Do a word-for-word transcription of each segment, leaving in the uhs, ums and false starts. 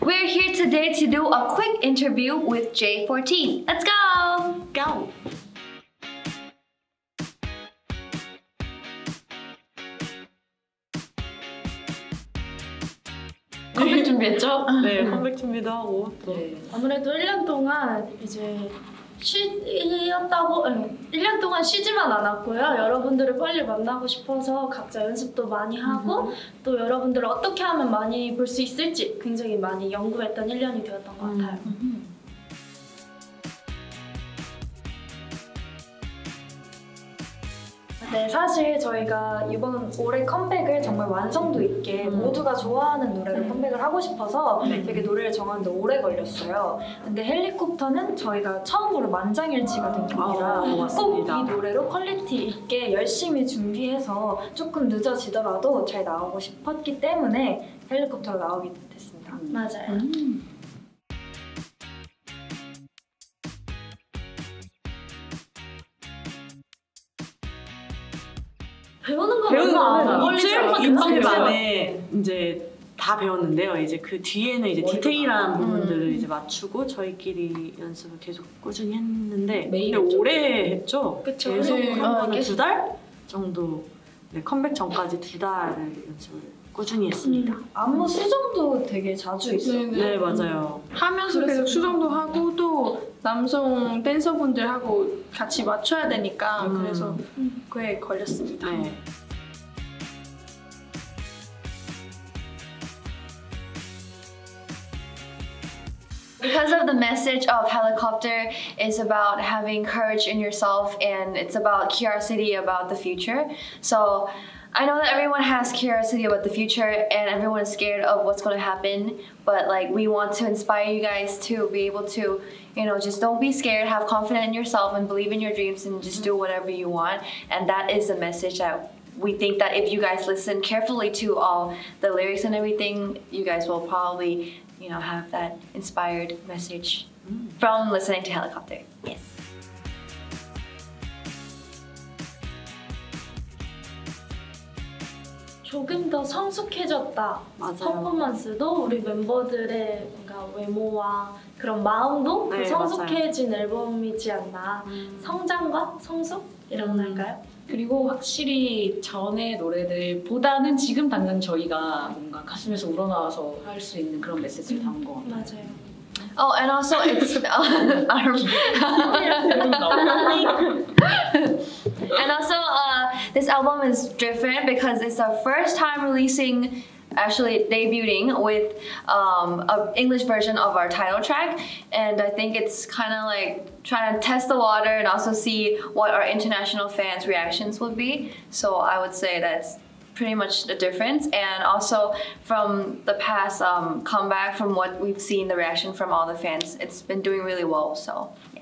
We're here today to do a quick interview with J fourteen. Let's go! Go! 컴백 준비했죠? 네, 컴백 준비도 하고 또 네. 아무래도 일 년 동안 이제 쉬었다고 일 년 동안 쉬지만 않았고요. 여러분들을 빨리 만나고 싶어서 각자 연습도 많이 하고 음. 또 여러분들을 어떻게 하면 많이 볼 수 있을지 굉장히 많이 연구했던 일 년이 되었던 것 같아요. 음. 네, 사실 저희가 이번 올해 컴백을 정말 완성도 있게 음. 모두가 좋아하는 노래로 컴백을 하고 싶어서 네. 되게 노래를 정하는데 오래 걸렸어요. 근데 헬리콥터는 저희가 처음으로 만장일치가 된 곡이라 아, 꼭 맞습니다. 이 노래로 퀄리티 있게 열심히 준비해서 조금 늦어지더라도 잘 나오고 싶었기 때문에 헬리콥터로 나오게 됐습니다. 맞아요. 음. 배우는 건 배우는 얼마 안 거는 걸리지 이틀 않았어요? 이틀 만에 이제 다 배웠는데요. 이제 그 뒤에는 이제 디테일한 부분들을 이제 맞추고 저희끼리 연습을 계속 꾸준히 했는데 매일 근데 했죠. 오래 했죠. 그쵸. 계속 네. 한 어, 번은 계속. 두 달 정도 네, 컴백 전까지 두 달을 연습을 꾸준히 했습니다. 음, 안무 수정도 되게 자주 있어요. 네, 맞아요. 하면서 계속 수정도 하고 또 남성 댄서분들하고 같이 맞춰야 되니까 음. 그래서 꽤 걸렸습니다. 네. Because of the message of Helicopter is about having courage in yourself and it's about curiosity about the future. So I know that everyone has curiosity about the future and everyone is scared of what's going to happen, but like we want to inspire you guys to be able to, you know, just don't be scared, have confidence in yourself and believe in your dreams and just do whatever you want. And that is the message that we think that if you guys listen carefully to all the lyrics and everything, you guys will probably, you know, have that inspired message from listening to Helicopter. Yes. 조금 더 성숙해졌다. 맞아요. 퍼포먼스도 우리 멤버들의 뭔가 외모와 그런 마음도 네, 더 성숙해진 앨범이지 않나. 음. 성장과 성숙이라고 음. 할까요? 그리고 확실히 전의 노래들보다는 지금 당장 저희가 뭔가 가슴에서 우러나와서 할 수 있는 그런 메시지를 담은 것 같아요. 맞아요. Oh, and also it's and also uh, this album is different because it's our first time releasing, actually debuting with um, an English version of our title track, and I think it's kind of like trying to test the water and also see what our international fans' reactions would be. So I would say that's pretty much the difference, and also from the past um, comeback, from what we've seen, the reaction from all the fans, it's been doing really well. So yeah.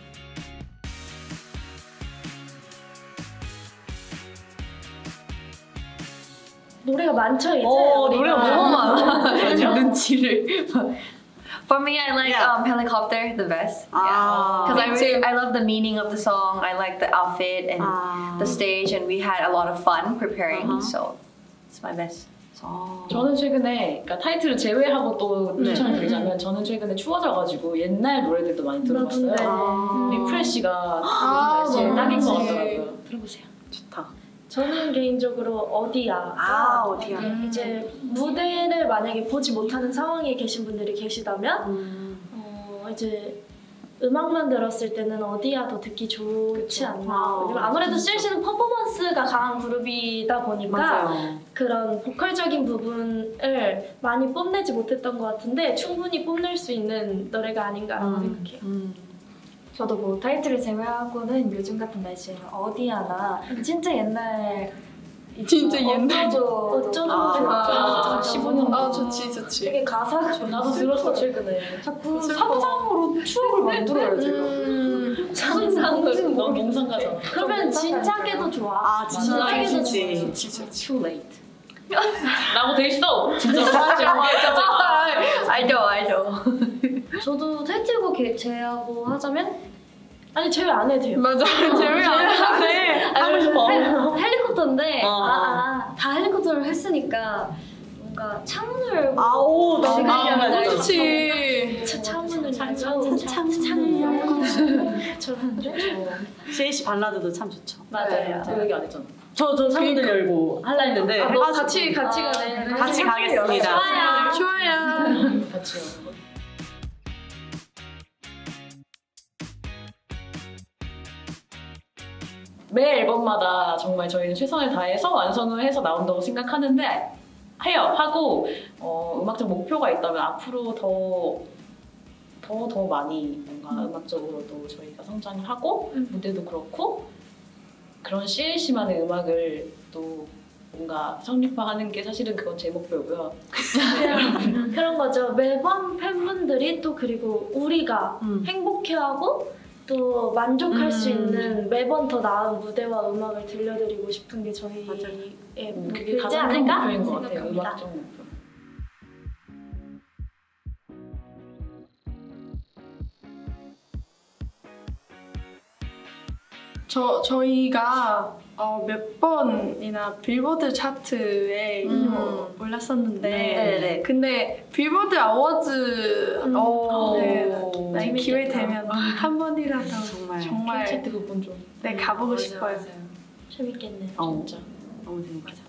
노래가 많죠 이제. 어, 우리가. 노래가 너무 많아. 눈치를. For me, I like Yeah. um, Helicopter the best. Ah. Because I really, I love the meaning of the song. I like the outfit and Ah. the stage, and we had a lot of fun preparing. Uh-huh. So it's my best song. 저는 최근에 그러니까 타이틀을 제외하고 또 네. 추천을 드리자면 저는 최근에 추워져가지고 옛날 노래들도 많이 들어봤어요. 네. 아. 리프레쉬가 아, 날씨에 너무 딱인 것 좋지. 같더라고요. 들어보세요. 좋다. 저는 개인적으로 어디야. 아, 어디야. 이제 무대를 만약에 보지 못하는 상황에 계신 분들이 계시다면 음. 어, 이제 음악만 들었을 때는 어디야 더 듣기 좋지 않나. 아, 왜냐면 아무래도 진짜. 셀시는 퍼포먼스가 강한 그룹이다 보니까 맞아요. 그런 보컬적인 부분을 많이 뽐내지 못했던 것 같은데 충분히 뽐낼 수 있는 노래가 아닌가라고 음. 생각해요. 음. 저도 뭐 타이틀을 제외하고는 요즘 같은 날씨에는 어디야나 진짜 옛날 진짜 옛날. 어쩌죠 어쩌죠 아, 아, 십오 년 아 좋지 좋지. 되게 가사가 나도 들었어 최근에. 자꾸 슬퍼. 상상으로 추억을 만들어요 제가. 음, 상상도 너 명상가잖아. 그러면 진짜게도 좋아. 아, 진짜 진짜게도 좋지. 진짜 too late. 라고 돼 있어. 진짜 화제 화제까지. I know, I know. 저도 타이틀곡 제외하고 하자면 아니 제외 안 해도 돼요. 맞아 재미 안 하네. 하고 싶어. 헬- 헬리콥터인데 어. 아, 아, 다 헬리콥터를 했으니까 뭔가 창문을 열고 아오 너무 시간이 마음에 안 들어. 그렇지. 차- 창문을 창- 열고 창- 창문을 열고 저런데 시에이 씨 발라드도 참 좋죠. 맞아요. 저 얘기 안 했잖아. 저 저 창문을 열고 할라 했는데 아, 같이 같이 아, 가네. 네. 같이 가겠습니다. 좋아요. 좋아요. 같이 여는 거. 매 앨범마다 정말 저희는 최선을 다해서 완성을 해서 나온다고 생각하는데 해요 하고 어, 음악적 목표가 있다면 앞으로 더 더 더 많이 뭔가 음악적으로도 저희가 성장을 하고 음. 무대도 그렇고 그런 씨엘씨만의 음악을 또 뭔가 성립화하는 게 사실은 그건 제 목표고요. 그런, 그런 거죠. 매번 팬분들이 또 그리고 우리가 음. 행복해하고 또 만족할 음. 수 있는 매번 더 나은 무대와 음악을 들려드리고 싶은 게 저희의 음, 그게 목표이지 가장 큰 않을까 목표인 것 같아요. 생각합니다. 음악적 목표. 저 저희가 어, 몇 번이나 빌보드 차트에 음. 올랐었는데, 네네. 근데 빌보드 어워즈 음. 오. 네, 오. 네, 기회 되면 한 번이라도 정말. 정말 콘서트 그분 좀 네 가보고 맞아요, 싶어요. 맞아요. 재밌겠네요. 어, 진짜. 너무 재밌겠다.